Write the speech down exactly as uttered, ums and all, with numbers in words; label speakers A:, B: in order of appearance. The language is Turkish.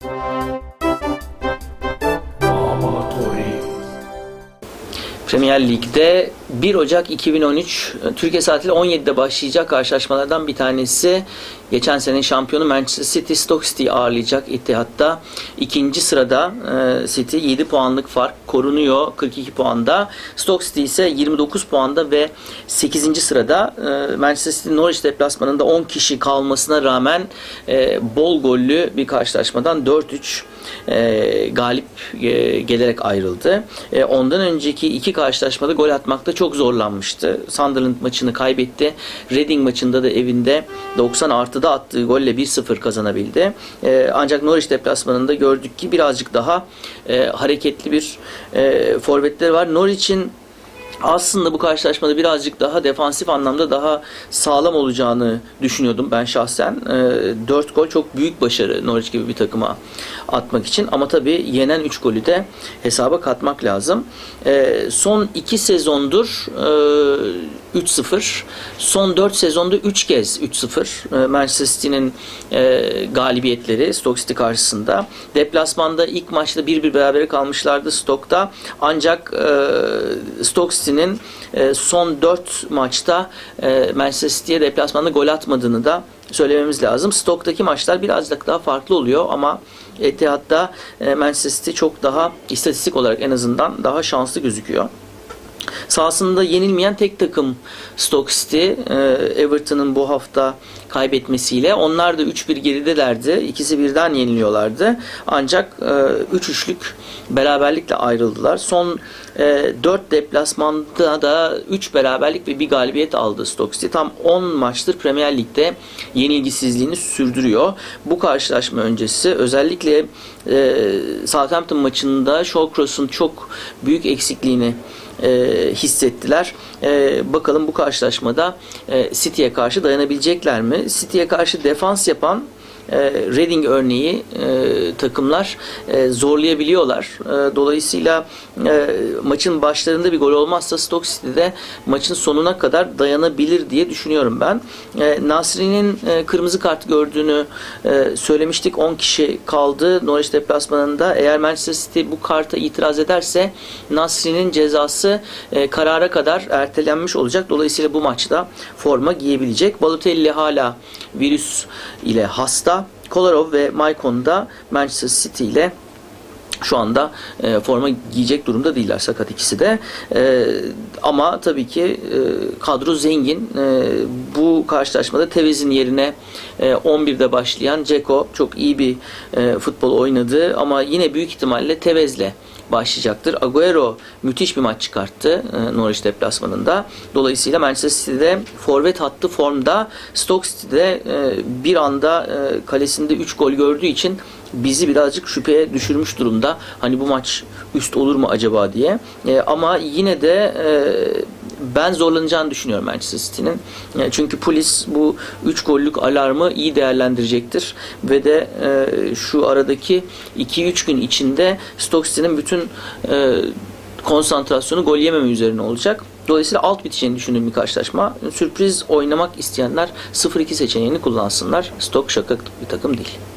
A: Premier Lig'de bir Ocak iki bin on üç Türkiye saatiyle on yedide başlayacak karşılaşmalardan bir tanesi. Geçen sene şampiyonu Manchester City Stoke City'yi ağırlayacak İttihat'ta. İkinci sırada City yedi puanlık fark korunuyor kırk iki puanda. Stoke City ise yirmi dokuz puanda ve sekizinci sırada. Manchester City Norwich deplasmanında on kişi kalmasına rağmen bol gollü bir karşılaşmadan dört üç galip gelerek ayrıldı. Ondan önceki iki karşılaşmada gol atmakta çok zorlanmıştı. Sunderland maçını kaybetti. Reading maçında da evinde doksan artıda attığı golle bir sıfır kazanabildi. Ancak Norwich deplasmanında gördük ki birazcık daha hareketli bir forvetleri var. Norwich'in aslında bu karşılaşmada birazcık daha defansif anlamda daha sağlam olacağını düşünüyordum ben şahsen. dört gol çok büyük başarı Norwich gibi bir takıma atmak için. Ama tabii yenen üç golü de hesaba katmak lazım. Son iki sezondur üç sıfır. Son dört sezonda üç kez üç sıfır. Manchester City'nin galibiyetleri Stoke City karşısında. Deplasmanda ilk maçta bir bir berabere kalmışlardı Stoke'da. Ancak Stoke City'nin son dört maçta Manchester City'ye deplasmanda gol atmadığını da söylememiz lazım. Stoke'daki maçlar birazcık daha farklı oluyor ama Etihad'da Manchester City çok daha istatistik olarak en azından daha şanslı gözüküyor. Sahasında yenilmeyen tek takım Stoke City. Everton'ın bu hafta kaybetmesiyle onlar da üç bir geridelerdi. İkisi birden yeniliyorlardı. Ancak üç üçlük beraberlikle ayrıldılar. Son dört deplasmanda da üç beraberlik ve bir galibiyet aldı Stoke City. Tam on maçtır Premier Lig'de yenilgisizliğini sürdürüyor. Bu karşılaşma öncesi özellikle Southampton maçında Shawcross'un çok büyük eksikliğini E, hissettiler. E, bakalım bu karşılaşmada e, City'ye karşı dayanabilecekler mi? City'ye karşı defans yapan e, Reading örneği e, takımlar e, zorlayabiliyorlar. E, dolayısıyla e, maçın başlarında bir gol olmazsa Stoke City'de maçın sonuna kadar dayanabilir diye düşünüyorum ben. E, Nasri'nin e, kırmızı kart gördüğünü e, söylemiştik. on kişi kaldı Norwich deplasmanında. Eğer Manchester City bu karta itiraz ederse Nasri'nin cezası e, karara kadar ertelenmiş olacak. Dolayısıyla bu maçta forma giyebilecek. Balotelli hala virüs ile hasta. Kolarov ve Maicon da Manchester City ile şu anda e, forma giyecek durumda değiller, sakat ikisi de. E, ama tabii ki e, kadro zengin. E, bu karşılaşmada Tevez'in yerine e, on birde başlayan Dzeko çok iyi bir e, futbol oynadı ama yine büyük ihtimalle Tevez'le başlayacaktır. Agüero müthiş bir maç çıkarttı e, Norwich deplasmanında. Dolayısıyla Manchester City'de forvet hattı formda. Stoke City'de e, bir anda e, kalesinde üç gol gördüğü için bizi birazcık şüpheye düşürmüş durumda. Hani bu maç üst olur mu acaba diye. E, ama yine de e, ben zorlanacağını düşünüyorum Manchester City'nin. E, çünkü polis bu üç gollük alarmı iyi değerlendirecektir. Ve de e, şu aradaki iki üç gün içinde Stoke City'nin bütün e, konsantrasyonu gol yememe üzerine olacak. Dolayısıyla alt biteceğini düşündüğüm bir karşılaşma. Sürpriz oynamak isteyenler sıfır iki seçeneğini kullansınlar. Stoke şaka bir takım değil.